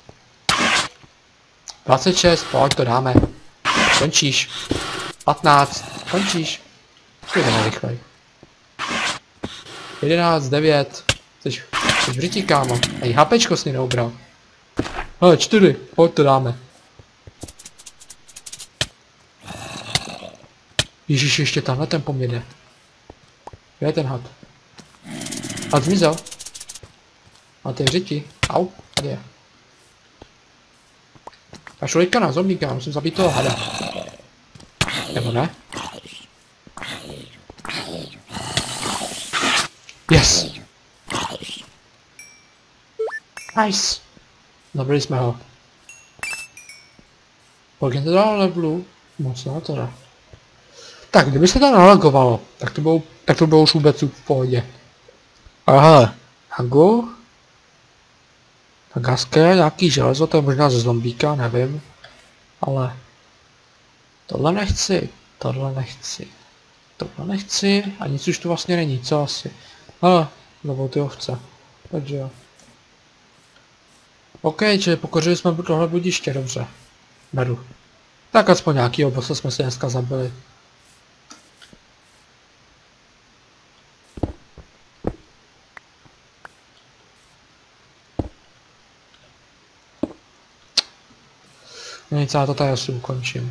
dvacet šest, pojď, to dáme. Končíš. patnáct, končíš. To je rychlej. jedenáct, devět. Jsi, jsi v řiti, kámo. Ej, HPčko jsi neubral. Hele, čtyři, pojď, to dáme. Ježíš, ještě tamhle ten po mě jde. Kde je ten had? Had zmizel. A ty řiti. Au, tady je. Kašulika na zombíka, musím zabít toho hada. Nebo ne? Yes! Nice! Zabili jsme ho. Kolik to dalo levelu? Moc na to ne. Tak, kdyby se to nalagovalo, tak to bylo, tak to bylo už vůbec v pohodě. Aha, Hago? Tak hezké, nějaký železo, to je možná ze zombíka, nevím. Ale... Tohle nechci, tohle nechci. Tohle nechci, a nic už tu vlastně není, co asi. Ale, nebo ty ovce. Takže jo. OK, čili pokořili jsme tohle budiště, dobře. Beru. Tak aspoň nějakýho bossa jsme si dneska zabili. No nic, já to tady asi ukončím.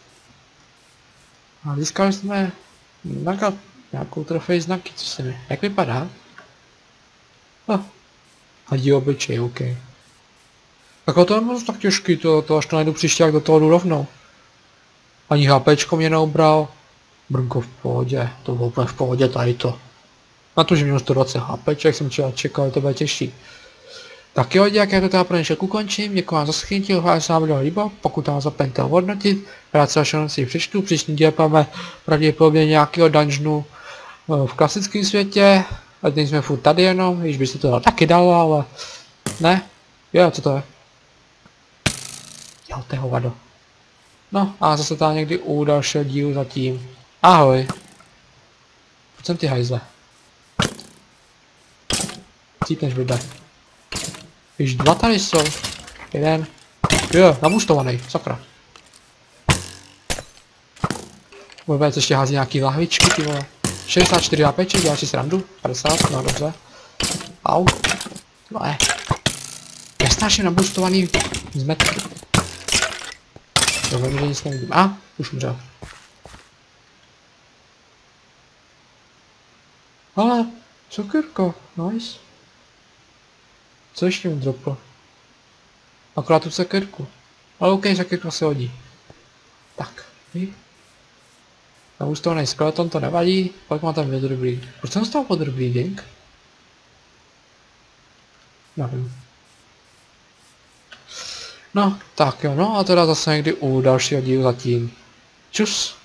A získali jsme znaka, nějakou trofej znaky, co se mi, jak vypadá? Oh, hadí obličej, OK. Tak to je moc tak těžký, to, to až to najdu příště, jak do toho jdu rovnou. Ani HPčko mě neubral. Brnko v pohodě, to bylo úplně v pohodě tady to. Na to, že měl sto dvacet HPček, jsem třeba čekal, že to bude těžší. Tak jo, jak já to teda pro dnešek ukončím, děkuji vám za schytí, doufám, že se vám video líbilo, pokud vám zapomeňte hodnotit, rád se vaše noci přečtu, příští díl máme pravděpodobně nějakého dungeonu v klasickém světě, a teď jsme furt tady jenom, když by se to dalo taky dalo, ale ne, jo, co to je? Jo, to je hovado. No a zase tam někdy u dalšího dílu zatím. Ahoj. Pojď sem ty hajzle. Cítneš blbě. Již dva tady jsou. Jeden. Jo, namuštovaný, sakra. Vůbec ještě hází nějaký lahvičky, ty vole. šedesát čtyři HPček, děláš si srandu? padesát, no dobře. Au. No je. Jasnáš je namuštovaný zmetky. Doufám, že nic nevidím. A, už umřel. Ale, cukrko, nice. Co ještě mi droplo? Akorát tu sekerku. Ale OK, sekerka se hodí. Tak, ví? Naustovaný skeleton to nevadí, pak má tam weather bleed. Proč jsem dostal weather bleeding? Nevím. No, tak jo, no a teda zase někdy u dalšího dílu zatím. Čus.